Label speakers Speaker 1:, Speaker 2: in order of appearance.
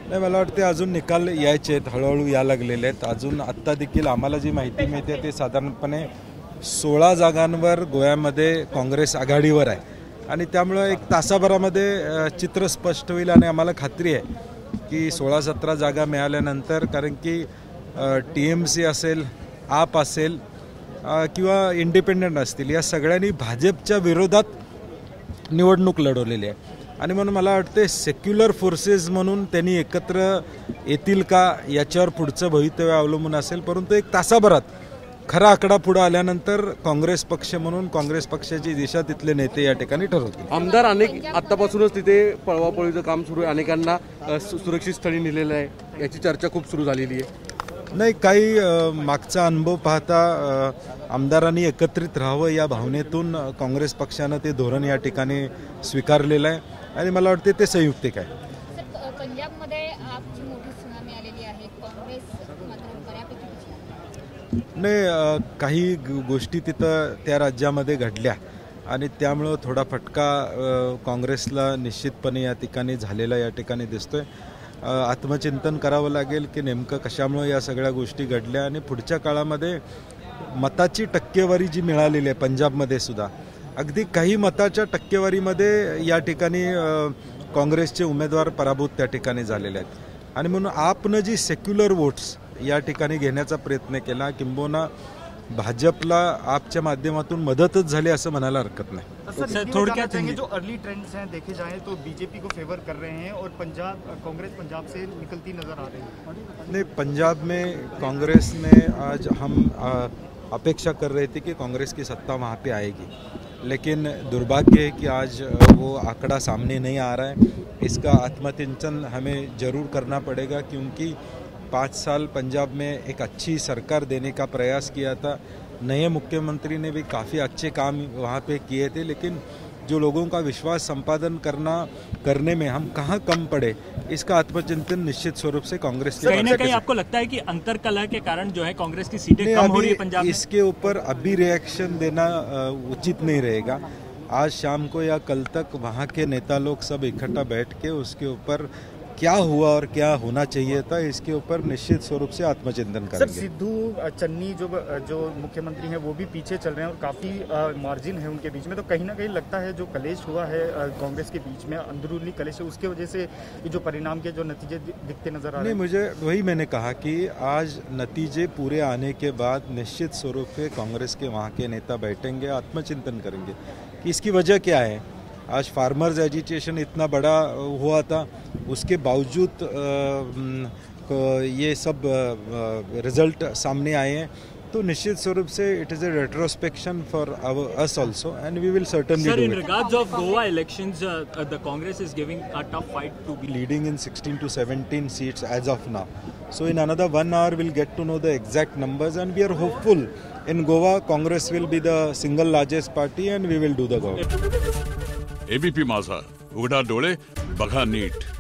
Speaker 1: नाही, मला वाटते अजून निकाल यायचे आहेत, हळूहळू या लागलेले आहेत. अजून आत्ता देखील आम्हाला जी माहिती मिळते ते साधारणपणे 16 जागांवर गोव्यामध्ये काँग्रेस आघाडीवर आहे आणि त्यामुळं एक तासाभरामध्ये चित्र स्पष्ट होईल आणि आम्हाला खात्री आहे की 16-17 जागा मिळाल्यानंतर, कारण की TMC असेल, आप असेल किंवा इंडिपेंडंट असतील, या सगळ्यांनी भाजपच्या विरोधात निवडणूक लढवलेली आहे आणि म्हणून मला वाटते सेक्युलर फोर्सेस म्हणून त्यांनी एकत्र येतील का याच्यावर पुढचं भवितव्य अवलंबून असेल. परंतु एक तासाभरात खरा आकडा पुढे आल्यानंतर काँग्रेस पक्ष म्हणून काँग्रेस पक्षाची दिशा तिथले नेते या ठिकाणी ठरवतील.
Speaker 2: आमदार अनेक आतापासूनच तिथे पळवापळीचं काम सुरू आहे, अनेकांना सुरक्षित स्थळी नेलेलं आहे, याची चर्चा खूप सुरू झालेली आहे.
Speaker 1: नाही, काही मागचा अनुभव पाहता आमदारांनी एकत्रित राहावं या भावनेतून काँग्रेस पक्षानं ते धोरण या ठिकाणी स्वीकारलेलं आहे आणि मला वाटते ते संयुक्तिक आहे.
Speaker 3: पंजाबमध्ये आपची मोठी सुनामी आलेली आहे, काँग्रेस मात्र बऱ्यापैकी
Speaker 1: नाही, काही गोष्टी तिथं त्या राज्यामध्ये घडल्या आणि त्यामुळं थोडा फटका काँग्रेसला निश्चितपणे या ठिकाणी झालेला या ठिकाणी दिसतोय. आत्मचिंतन करावं लागेल की नेमकं कशामुळे या सगळ्या गोष्टी घडल्या आणि पुढच्या काळामध्ये मताची टक्केवारी जी मिळालेली आहे पंजाबमध्ये सुद्धा, अगदी काही मताच्या टक्केवारीमध्ये या ठिकाणी काँग्रेसचे उमेदवार पराभूत त्या ठिकाणी झालेले आहेत आणि म्हणून आपनं जी सेक्युलर वोट्स या ठिकाणी घेण्याचा प्रयत्न केला, किंबहुना भाजपला आपच्या माध्यमातून मदतच झाली असं म्हणायला हरकत नाही.
Speaker 4: थोड़क्यात जो अर्ली ट्रेंड्स हैं देखे जाएं तो बीजेपी को फेवर कर रहे हैं और कांग्रेस पंजाब से निकलती नजर आ रही है.
Speaker 1: नहीं, पंजाब में कांग्रेस में आज हम अपेक्षा कर रहे थे कि कांग्रेस की सत्ता वहाँ पे आएगी, लेकिन दुर्भाग्य है कि आज वो आंकड़ा सामने नहीं आ रहा है. इसका आत्मचिंतन हमें जरूर करना पड़ेगा क्योंकि 5 साल पंजाब में एक अच्छी सरकार देने का प्रयास किया था. नए मुख्यमंत्री ने भी काफ़ी अच्छे काम वहाँ पे किए थे, लेकिन जो लोगों का विश्वास संपादन करने में हम कहाँ कम पड़े, इसका आत्मचिंतन निश्चित स्वरूप से कांग्रेस के
Speaker 5: कहीं ना कहीं आपको लगता है कि अंतरकलह के कारण जो है कांग्रेस की सीटें कम हो रही है पंजाब में?
Speaker 1: इसके ऊपर अभी रिएक्शन देना उचित नहीं रहेगा. आज शाम को या कल तक वहाँ के नेता लोग सब इकट्ठा बैठ के उसके ऊपर क्या हुआ और क्या होना चाहिए था, इसके ऊपर निश्चित स्वरूप से आत्मचिंतन करेंगे.
Speaker 4: सर, सिद्धू चन्नी जो मुख्यमंत्री हैं वो भी पीछे चल रहे हैं और काफ़ी मार्जिन है उनके बीच में, तो कहीं ना कहीं लगता है जो कलेश हुआ है कांग्रेस के बीच में, अंदरूनी कलेश है, उसके वजह से ये जो परिणाम के जो नतीजे दिखते नजर आ रहे हैं.
Speaker 1: मुझे वही मैंने कहा कि आज नतीजे पूरे आने के बाद निश्चित स्वरूप से कांग्रेस के वहाँ के नेता बैठेंगे, आत्मचिंतन करेंगे कि इसकी वजह क्या है. आज फार्मर्स एजिटेशन इतना बड़ा हुआ था, उसके बावजूद ये सब रिजल्ट सामने आए हैं, तो निश्चित स्वरूप से it is a retrospection for us also and we will certainly
Speaker 5: do it. In regards of Goa elections, the Congress is giving a tough fight to be
Speaker 1: leading in 16 to 17 seats as of now. So in another 1 hour we'll get to know the exact numbers and we are hopeful in Goa Congress will be the single largest party and we will do the government.
Speaker 6: ABP माझा, उघडा डोळे बघा नीट.